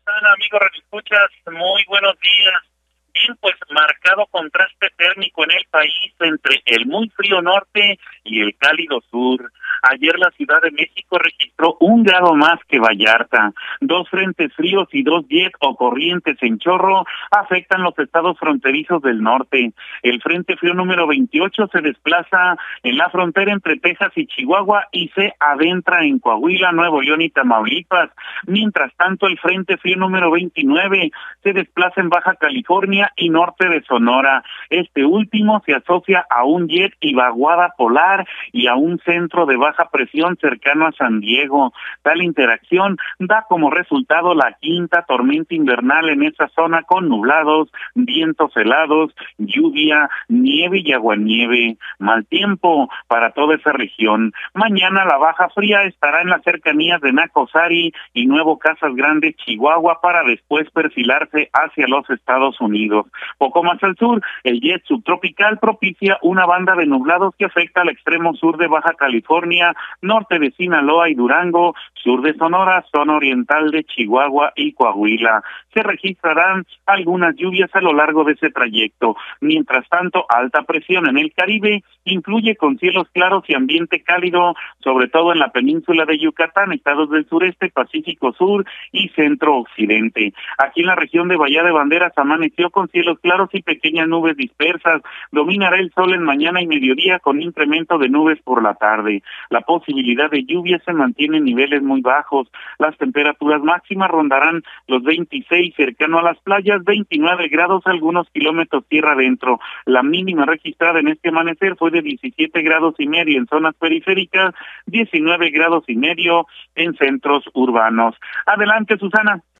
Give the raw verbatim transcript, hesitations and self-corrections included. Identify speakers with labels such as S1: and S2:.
S1: están, amigos radioescuchas? Muy buenos días. Bien, pues marcado contraste térmico en el país entre el muy frío norte y el cálido sur. Ayer la Ciudad de México registró un grado más que Vallarta. Dos frentes fríos y dos jet o corrientes en chorro afectan los estados fronterizos del norte. El frente frío número veintiocho se desplaza en la frontera entre Texas y Chihuahua y se adentra en Coahuila, Nuevo León y Tamaulipas. Mientras tanto, el frente frío número veintinueve se desplaza en Baja California y norte de Sonora. Este último se asocia a un jet y vaguada polar y a un centro de baja presión cercano a San Diego. Tal interacción da como resultado la quinta tormenta invernal en esa zona, con nublados, vientos helados, lluvia, nieve y aguanieve. Mal tiempo para toda esa región. Mañana la baja fría estará en las cercanías de Nacosari y Nuevo Casas Grandes, Chihuahua, para después perfilarse hacia los Estados Unidos. Poco más al sur, el jet subtropical propicia una banda de nublados que afecta al extremo sur de Baja California, norte de Sinaloa y Durango, sur de Sonora, zona oriental de Chihuahua y Coahuila. Se registrarán algunas lluvias a lo largo de ese trayecto. Mientras tanto, alta presión en el Caribe incluye con cielos claros y ambiente cálido, sobre todo en la península de Yucatán, estados del sureste, Pacífico Sur y centro occidente. Aquí en la región de Bahía de Banderas amaneció con cielos claros y pequeñas nubes dispersas. Dominará el sol en mañana y mediodía con incremento de nubes por la tarde. La posibilidad de lluvia se mantiene en niveles muy bajos. Las temperaturas máximas rondarán los veintiséis cercano a las playas, veintinueve grados algunos kilómetros tierra adentro. La mínima registrada en este amanecer fue de diecisiete grados y medio en zonas periféricas, diecinueve grados y medio en centros urbanos. Adelante, Susana.